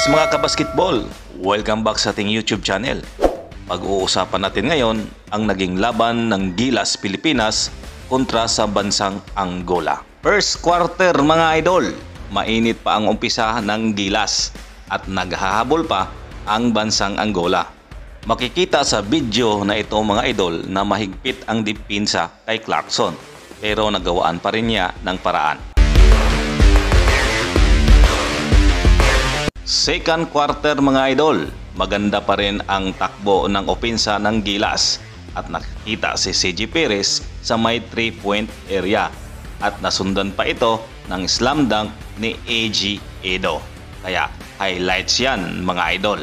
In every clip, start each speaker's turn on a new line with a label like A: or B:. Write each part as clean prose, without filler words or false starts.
A: Greetings mga kabasketball! Welcome back sa ating YouTube channel. Pag-uusapan natin ngayon ang naging laban ng Gilas Pilipinas kontra sa bansang Angola. First quarter mga idol, mainit pa ang umpisa ng Gilas at naghahabol pa ang bansang Angola. Makikita sa video na ito mga idol na mahigpit ang depensa kay Clarkson pero nagawaan pa rin niya ng paraan. Second quarter mga idol, maganda pa rin ang takbo ng opensa ng Gilas at nakikita si CJ Perez sa may 3-point area at nasundan pa ito ng slam dunk ni AG Edo. Kaya highlights yan mga idol.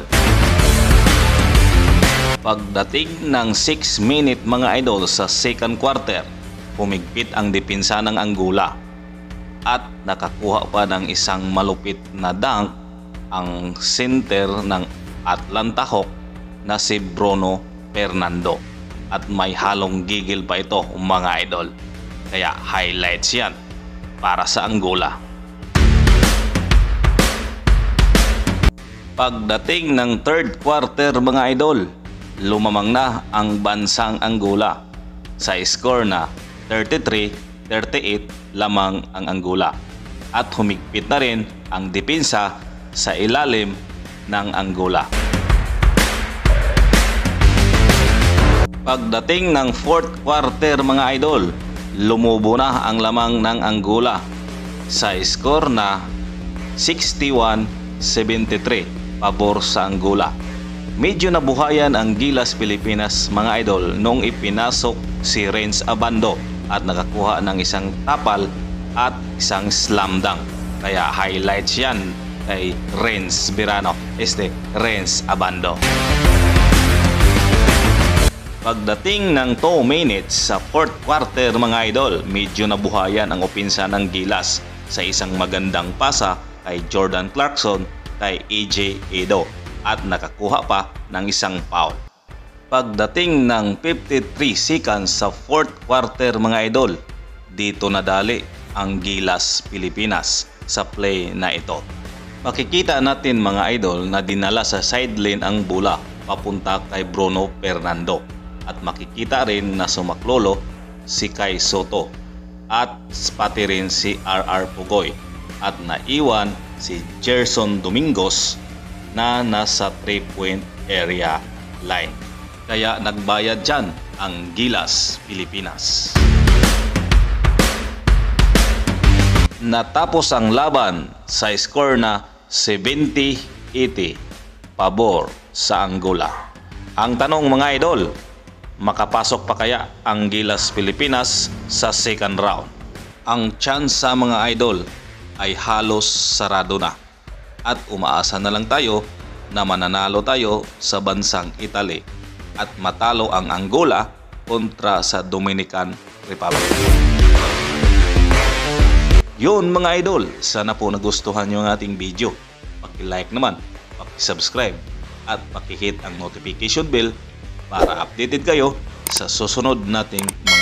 A: Pagdating ng 6-minute mga idol sa second quarter, humigpit ang depensa ng Angola at nakakuha pa ng isang malupit na dunk ang center ng Atlanta Hawks na si Bruno Fernando at may halong gigil pa ito mga idol. Kaya highlights yan para sa Angola. Pagdating ng third quarter mga idol, lumamang na ang bansang Angola sa score na 33-38 lamang ang Angola at humigpit na rin ang depensa sa ilalim ng Angola. Pagdating ng fourth quarter mga idol, lumubo na ang lamang ng Angola sa score na 61-73 pabor sa Angola. Medyo nabuhayan ang Gilas Pilipinas mga idol nung ipinasok si Renz Abando at nakakuha ng isang tapal at isang slam dunk. Kaya highlights yan kay Renz Abando. Pagdating ng 2 minutes sa fourth quarter mga idol, medyo nabuhayan ang opensa ng Gilas sa isang magandang pasa kay Jordan Clarkson kay AG Edo at nakakuha pa ng isang foul. Pagdating ng 53 seconds sa fourth quarter mga idol, dito nadali ang Gilas Pilipinas sa play na ito. Makikita natin mga idol na dinala sa sideline ang bola papunta kay Bruno Fernando at makikita rin na sumaklolo si Kai Soto at pati rin si RR Pugoy at naiwan si Gerson Domingos na nasa 3-point area line. Kaya nagbayad dyan ang Gilas Pilipinas. Natapos ang laban sa score na 70-80 pabor sa Angola. Ang tanong mga idol, makapasok pa kaya ang Gilas Pilipinas sa second round? Ang chance sa mga idol ay halos sarado na at umaasa na lang tayo na mananalo tayo sa bansang Italy at matalo ang Angola kontra sa Dominican Republic. Yun mga idol, sana po nagustuhan nyo ang ating video. Paki-like naman, paki-subscribe at paki-hit ang notification bell para updated kayo sa susunod nating mga